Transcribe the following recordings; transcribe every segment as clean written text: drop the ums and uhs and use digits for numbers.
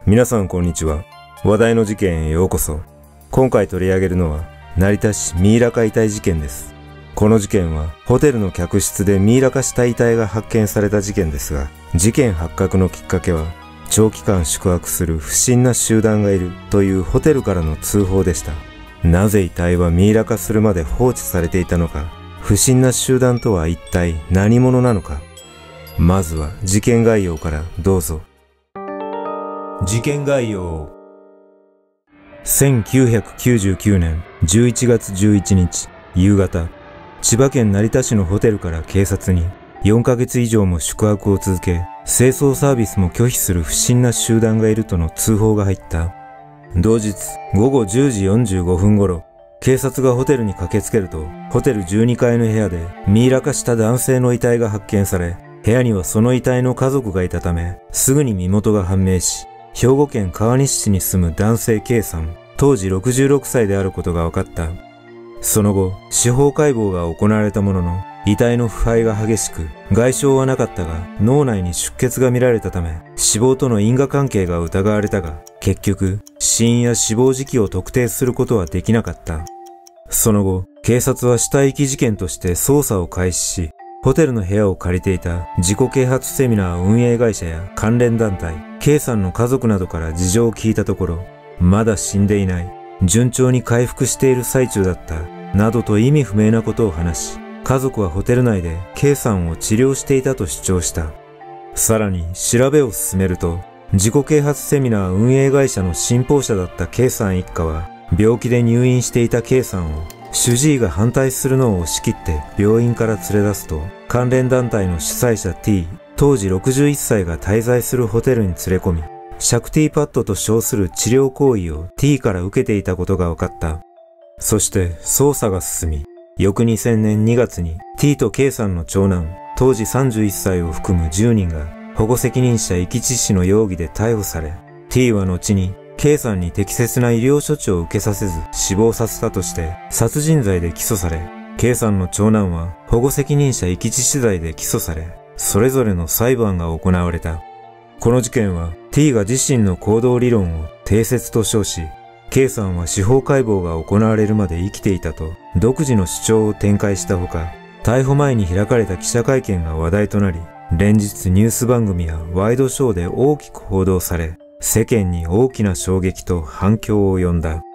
皆さんこんにちは。話題の事件へようこそ。今回取り上げるのは成田市ミイラ化遺体事件です。この事件はホテルの客室でミイラ化した遺体が発見された事件ですが、事件発覚のきっかけは長期間宿泊する不審な集団がいるというホテルからの通報でした。なぜ遺体はミイラ化するまで放置されていたのか、不審な集団とは一体何者なのか。まずは事件概要からどうぞ。事件概要。1999年11月11日夕方、千葉県成田市のホテルから警察に4ヶ月以上も宿泊を続け、清掃サービスも拒否する不審な集団がいるとの通報が入った。同日午後10時45分頃、警察がホテルに駆けつけると、ホテル12階の部屋でミイラ化した男性の遺体が発見され、部屋にはその遺体の家族がいたため、すぐに身元が判明し、兵庫県川西市に住む男性 K さん、当時66歳であることが分かった。その後、司法解剖が行われたものの、遺体の腐敗が激しく、外傷はなかったが、脳内に出血が見られたため、死亡との因果関係が疑われたが、結局、死因や死亡時期を特定することはできなかった。その後、警察は死体遺棄事件として捜査を開始し、ホテルの部屋を借りていた自己啓発セミナー運営会社や関連団体、K さんの家族などから事情を聞いたところ、まだ死んでいない、順調に回復している最中だった、などと意味不明なことを話し、家族はホテル内で K さんを治療していたと主張した。さらに調べを進めると、自己啓発セミナー運営会社の信奉者だった K さん一家は、病気で入院していた K さんを、主治医が反対するのを押し切って病院から連れ出すと、関連団体の主催者 T、当時61歳が滞在するホテルに連れ込み、シャクティパッドと称する治療行為を T から受けていたことが分かった。そして捜査が進み、翌2000年2月に T と K さんの長男、当時31歳を含む10人が保護責任者遺棄致死の容疑で逮捕され、T は後にK さんに適切な医療処置を受けさせず死亡させたとして殺人罪で起訴され、K さんの長男は保護責任者遺棄致死罪で起訴され、それぞれの裁判が行われた。この事件は T が自身の行動理論を定説と称し、K さんは司法解剖が行われるまで生きていたと独自の主張を展開したほか、逮捕前に開かれた記者会見が話題となり、連日ニュース番組やワイドショーで大きく報道され、世間に大きな衝撃と反響を呼んだ。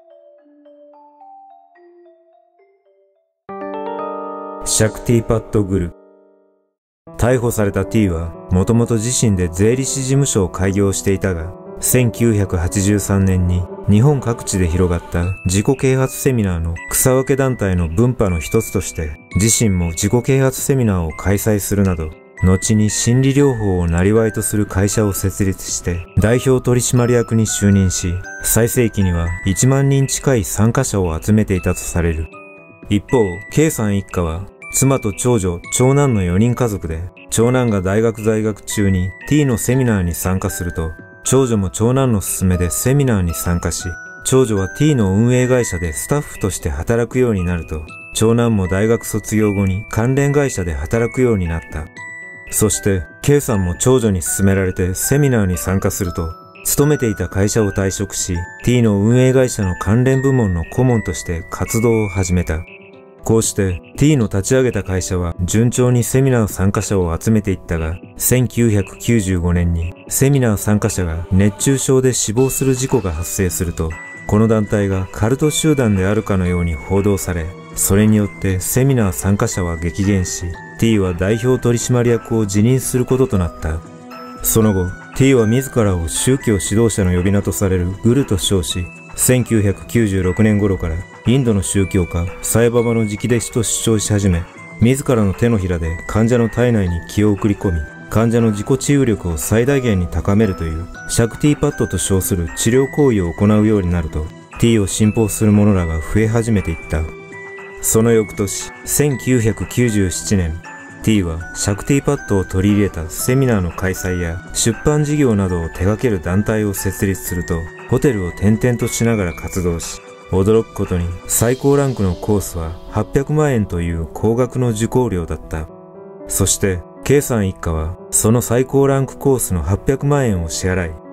シャクティパッドグル。逮捕された T はもともと自身で税理士事務所を開業していたが、1983年に日本各地で広がった自己啓発セミナーの草分け団体の分派の一つとして、自身も自己啓発セミナーを開催するなど、後に心理療法を生業とする会社を設立して代表取締役に就任し、最盛期には1万人近い参加者を集めていたとされる。一方、K さん一家は妻と長女、長男の4人家族で、長男が大学在学中に T のセミナーに参加すると、長女も長男の勧めでセミナーに参加し、長女は T の運営会社でスタッフとして働くようになると、長男も大学卒業後に関連会社で働くようになった。そして、K さんも長女に勧められてセミナーに参加すると、勤めていた会社を退職し、T の運営会社の関連部門の顧問として活動を始めた。こうして T の立ち上げた会社は順調にセミナー参加者を集めていったが、1995年にセミナー参加者が熱中症で死亡する事故が発生すると、この団体がカルト集団であるかのように報道され、それによってセミナー参加者は激減し、T は代表取締役を辞任することとなった。その後、T は自らを宗教指導者の呼び名とされるグルと称し、1996年頃からインドの宗教家サイババの直弟子と主張し始め、自らの手のひらで患者の体内に気を送り込み、患者の自己治癒力を最大限に高めるというシャクティパッドと称する治療行為を行うようになると、T を信奉する者らが増え始めていった。その翌年、1997年、T はシャクティパッドを取り入れたセミナーの開催や出版事業などを手掛ける団体を設立すると、ホテルを転々としながら活動し、驚くことに最高ランクのコースは800万円という高額の受講料だった。そして K さん一家はその最高ランクコースの800万円を支払い、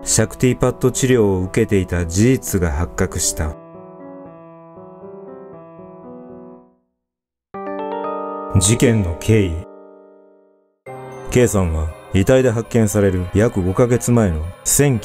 シャクティパッド治療を受けていた事実が発覚した。事件の経緯。K さんは遺体で発見される約5ヶ月前の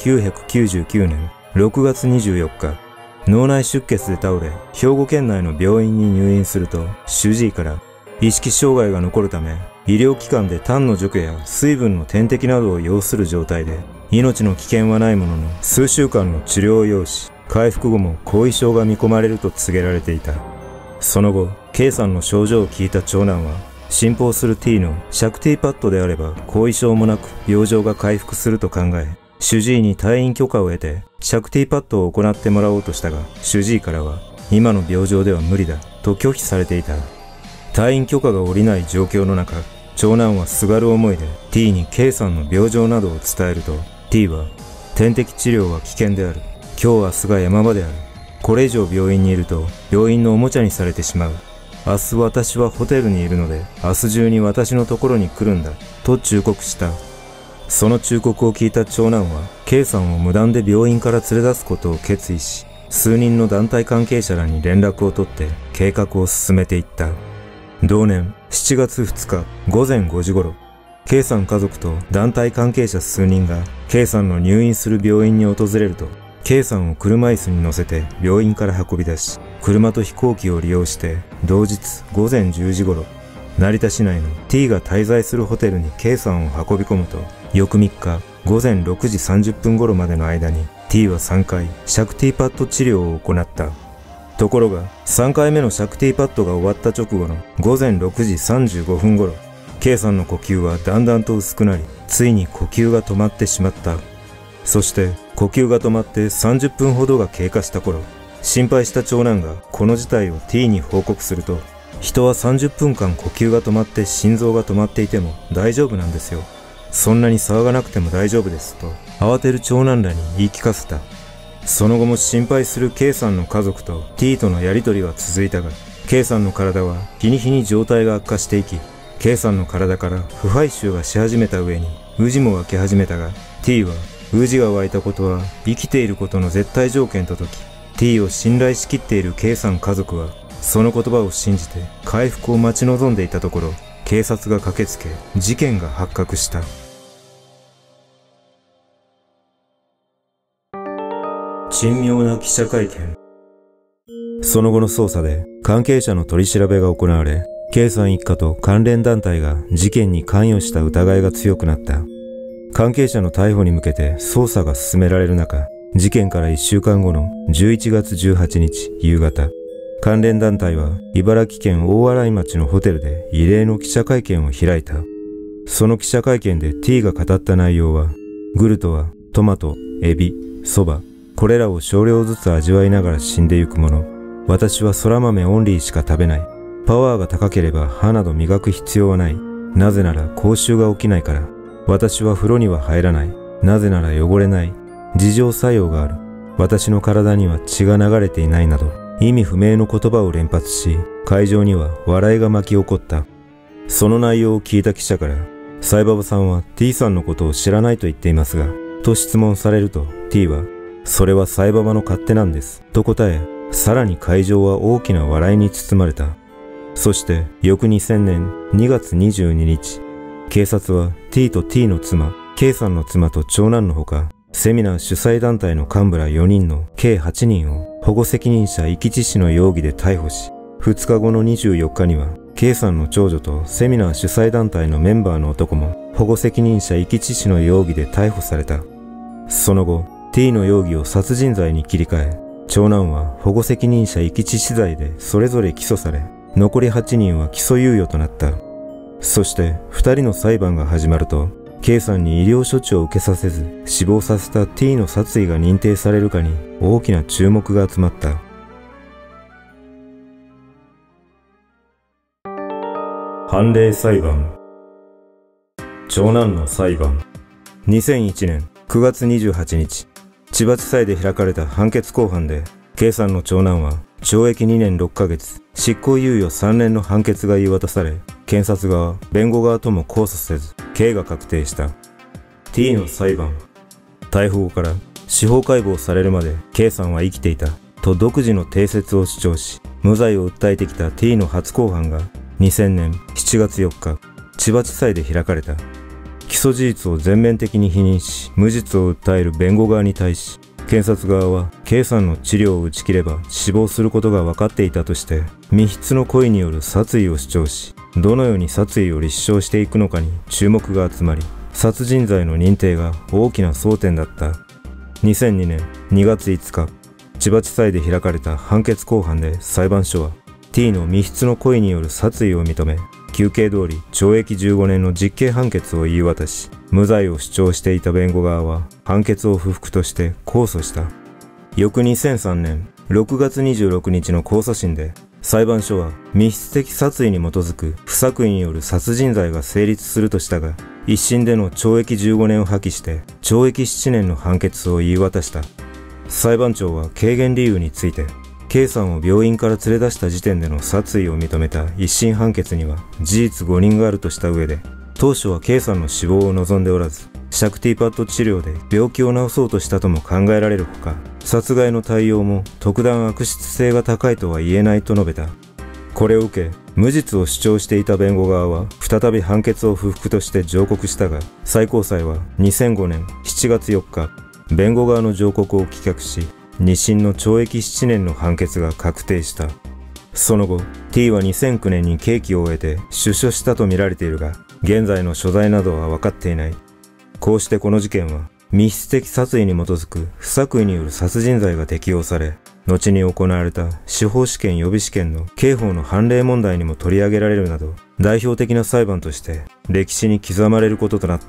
1999年6月24日、脳内出血で倒れ、兵庫県内の病院に入院すると、主治医から意識障害が残るため、医療機関で痰の除去や水分の点滴などを要する状態で、命の危険はないものの、数週間の治療を要し、回復後も後遺症が見込まれると告げられていた。その後、K さんの症状を聞いた長男は、信奉する T のシャクティパッドであれば後遺症もなく病状が回復すると考え、主治医に退院許可を得てシャクティパッドを行ってもらおうとしたが、主治医からは今の病状では無理だと拒否されていた。退院許可が下りない状況の中、長男はすがる思いで T に K さんの病状などを伝えると、 T は点滴治療は危険である。今日明日が山場である。これ以上病院にいると病院のおもちゃにされてしまう。明日私はホテルにいるので、明日中に私のところに来るんだ、と忠告した。その忠告を聞いた長男は、K さんを無断で病院から連れ出すことを決意し、数人の団体関係者らに連絡を取って計画を進めていった。同年7月2日午前5時頃、K さん家族と団体関係者数人が K さんの入院する病院に訪れると、K さんを車椅子に乗せて病院から運び出し、車と飛行機を利用して同日午前10時頃、成田市内の T が滞在するホテルに K さんを運び込むと、翌3日午前6時30分頃までの間に T は3回シャクティパッド治療を行った。ところが3回目のシャクティパッドが終わった直後の午前6時35分頃、K さんの呼吸はだんだんと薄くなり、ついに呼吸が止まってしまった。そして呼吸が止まって30分ほどが経過した頃、心配した長男がこの事態を T に報告すると、人は30分間呼吸が止まって心臓が止まっていても大丈夫なんですよ。そんなに騒がなくても大丈夫ですと慌てる長男らに言い聞かせた。その後も心配する K さんの家族と T とのやりとりは続いたが、K さんの体は日に日に状態が悪化していき、K さんの体から腐敗臭がし始めた上にウジも湧き始めたが、 T はウジが湧いたことは生きていることの絶対条件と解き、 T を信頼しきっている K さん家族はその言葉を信じて回復を待ち望んでいたところ、警察が駆けつけ事件が発覚した。珍妙な記者会見。その後の捜査で関係者の取り調べが行われ、K さん一家と関連団体が事件に関与した疑いが強くなった。関係者の逮捕に向けて捜査が進められる中、事件から1週間後の11月18日夕方、関連団体は茨城県大洗町のホテルで異例の記者会見を開いた。その記者会見で T が語った内容は、グルトはトマト、エビ、そば、これらを少量ずつ味わいながら死んでゆくもの。私は空豆オンリーしか食べない。パワーが高ければ歯など磨く必要はない。なぜなら口臭が起きないから。私は風呂には入らない。なぜなら汚れない。自浄作用がある。私の体には血が流れていないなど、意味不明の言葉を連発し、会場には笑いが巻き起こった。その内容を聞いた記者から、サイババさんは T さんのことを知らないと言っていますが、と質問されると T は、それはサイババの勝手なんです、と答え、さらに会場は大きな笑いに包まれた。そして翌2000年2月22日、警察は T と T の妻、K さんの妻と長男のほか、セミナー主催団体の幹部ら4人の計8人を保護責任者遺棄致死の容疑で逮捕し、2日後の24日には K さんの長女とセミナー主催団体のメンバーの男も保護責任者遺棄致死の容疑で逮捕された。その後、T の容疑を殺人罪に切り替え、長男は保護責任者遺棄致死罪でそれぞれ起訴され、残り8人は起訴猶予となった。そして2人の裁判が始まると、K さんに医療処置を受けさせず死亡させた T の殺意が認定されるかに大きな注目が集まった。判例裁判。長男の裁判。2001年9月28日、千葉地裁で開かれた判決公判で、K さんの長男は懲役2年6ヶ月、執行猶予3年の判決が言い渡され、検察側、弁護側とも控訴せず、刑が確定した。T の裁判。 逮捕後から司法解剖されるまで K さんは生きていたと独自の定説を主張し、無罪を訴えてきた T の初公判が2000年7月4日、千葉地裁で開かれた。起訴事実を全面的に否認し、無実を訴える弁護側に対し、検察側は K さんの治療を打ち切れば死亡することが分かっていたとして、未必の故意による殺意を主張し、どのように殺意を立証していくのかに注目が集まり、殺人罪の認定が大きな争点だった。2002年2月5日、千葉地裁で開かれた判決公判で裁判所は T の未必の故意による殺意を認め、求刑通り懲役15年の実刑判決を言い渡し、無罪を主張していた弁護側は判決を不服として控訴した。翌2003年6月26日の控訴審で、裁判所は密室的殺意に基づく不作為による殺人罪が成立するとしたが、一審での懲役15年を破棄して懲役7年の判決を言い渡した。裁判長は軽減理由について、K さんを病院から連れ出した時点での殺意を認めた一審判決には事実誤認があるとした上で、当初は K さんの死亡を望んでおらず、シャクティパッド治療で病気を治そうとしたとも考えられるほか、殺害の対応も特段悪質性が高いとは言えないと述べた。これを受け、無実を主張していた弁護側は再び判決を不服として上告したが、最高裁は2005年7月4日、弁護側の上告を棄却し、二審の懲役7年の判決が確定した。その後、T は2009年に刑期を終えて出所したとみられているが、現在の所在などは分かっていない。こうしてこの事件は、密室的殺意に基づく不作為による殺人罪が適用され、後に行われた司法試験予備試験の刑法の判例問題にも取り上げられるなど、代表的な裁判として歴史に刻まれることとなった。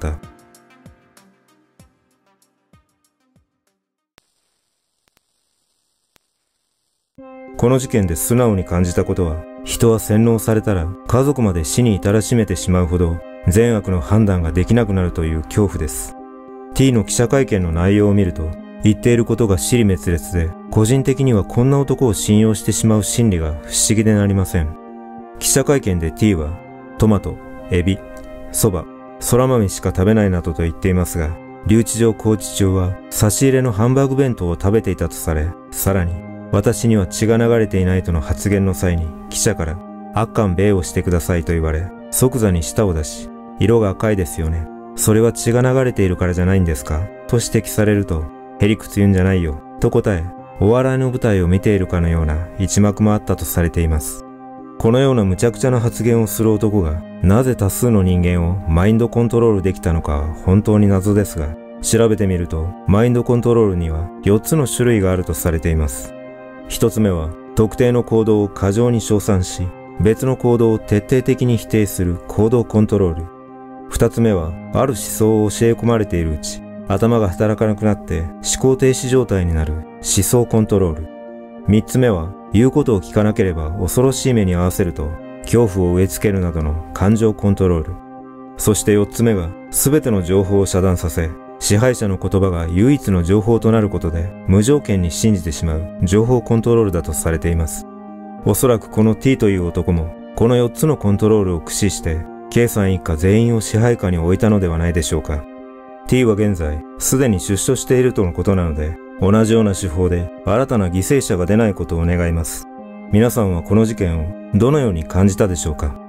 この事件で素直に感じたことは、人は洗脳されたら家族まで死に至らしめてしまうほど善悪の判断ができなくなるという恐怖です。T の記者会見の内容を見ると、言っていることが支離滅裂で、個人的にはこんな男を信用してしまう心理が不思議でなりません。記者会見で T は、トマト、エビ、そば、空豆しか食べないなどと言っていますが、留置場拘置中は差し入れのハンバーグ弁当を食べていたとされ、さらに、私には血が流れていないとの発言の際に記者から悪漢米をしてくださいと言われ、即座に舌を出し、色が赤いですよね。それは血が流れているからじゃないんですかと指摘されると、へりくつ言うんじゃないよと答え、お笑いの舞台を見ているかのような一幕もあったとされています。このような無茶苦茶な発言をする男が、なぜ多数の人間をマインドコントロールできたのかは本当に謎ですが、調べてみると、マインドコントロールには4つの種類があるとされています。一つ目は、特定の行動を過剰に称賛し、別の行動を徹底的に否定する行動コントロール。二つ目は、ある思想を教え込まれているうち、頭が働かなくなって思考停止状態になる思想コントロール。三つ目は、言うことを聞かなければ恐ろしい目に遭わせると、恐怖を植え付けるなどの感情コントロール。そして四つ目が、すべての情報を遮断させ、支配者の言葉が唯一の情報となることで無条件に信じてしまう情報コントロールだとされています。おそらくこの T という男もこの4つのコントロールを駆使して K さん一家全員を支配下に置いたのではないでしょうか。T は現在すでに出所しているとのことなので、同じような手法で新たな犠牲者が出ないことを願います。皆さんはこの事件をどのように感じたでしょうか。